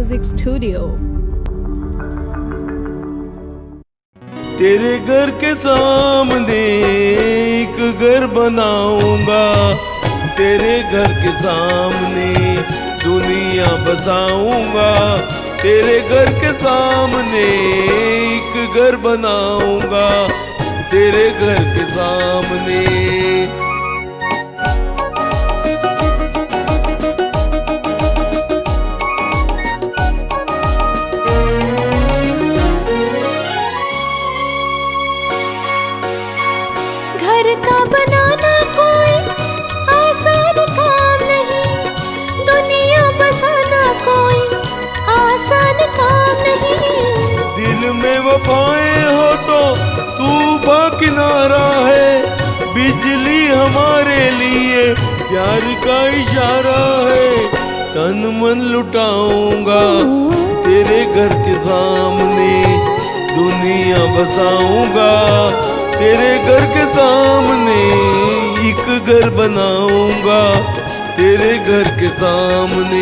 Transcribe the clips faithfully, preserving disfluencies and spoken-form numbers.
Music studio. तेरे घर के सामने एक घर बनाऊंगा, तेरे घर के सामने दुनिया बसाऊंगा, तेरे घर के सामने एक घर बनाऊंगा, तेरे घर के सामने। घर का बनाना कोई आसान काम नहीं, दुनिया बसाना कोई आसान काम नहीं। दिल में वफाएं हो तो तू बाकिनारा है, बिजली हमारे लिए प्यार का इशारा है। तन मन लुटाऊंगा तेरे घर के सामने, दुनिया बसाऊंगा, तेरे घर के सामने एक घर बनाऊंगा, तेरे घर के सामने।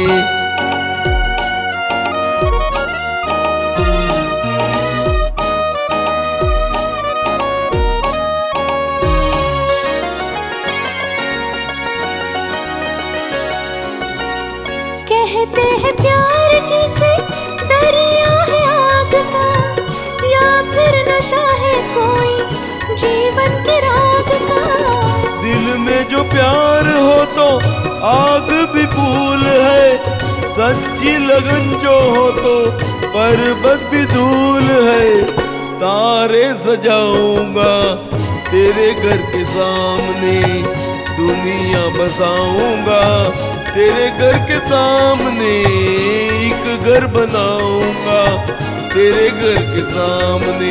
कहते हैं प्यार जैसे दरिया है आग का, या फिर नशा है कोई जीवन की राग का। दिल में जो प्यार हो तो आग भी फूल है, सच्ची लगन जो हो तो पर्वत भी धूल है। तारे सजाऊंगा तेरे घर के सामने, दुनिया बसाऊंगा, तेरे घर के सामने एक घर बनाऊंगा, तेरे घर के सामने।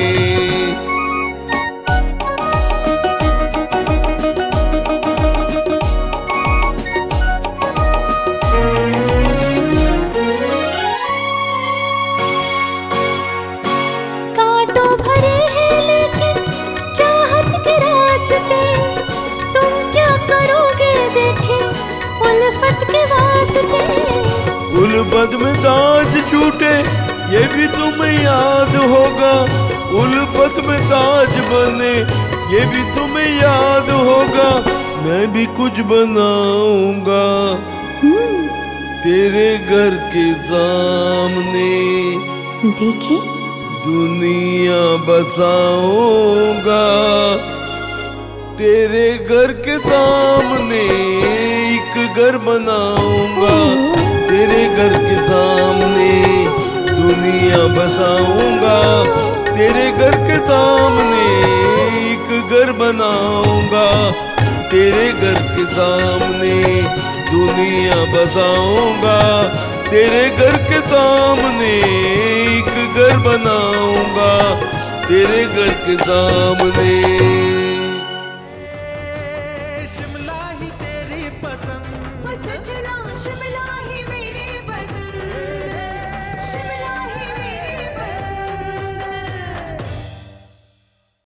कांटों भरे हैं लेकिन चाहत के रास्ते, तुम क्या करोगे देखे उल्फत के वास्ते। उल्फत में ताज छूटे ये भी तुम्हें याद होगा, उल्फत में ताज बने ये भी तुम्हें याद होगा। मैं भी कुछ बनाऊंगा तेरे घर के सामने, देखे दुनिया बसाऊंगा, तेरे घर के सामने एक घर बनाऊंगा, तेरे घर के सामने दुनिया बसाऊंगा, तेरे घर के सामने एक घर बनाऊंगा, तेरे घर के सामने दुनिया बसाऊंगा, तेरे घर के सामने एक घर बनाऊंगा, तेरे घर के सामने।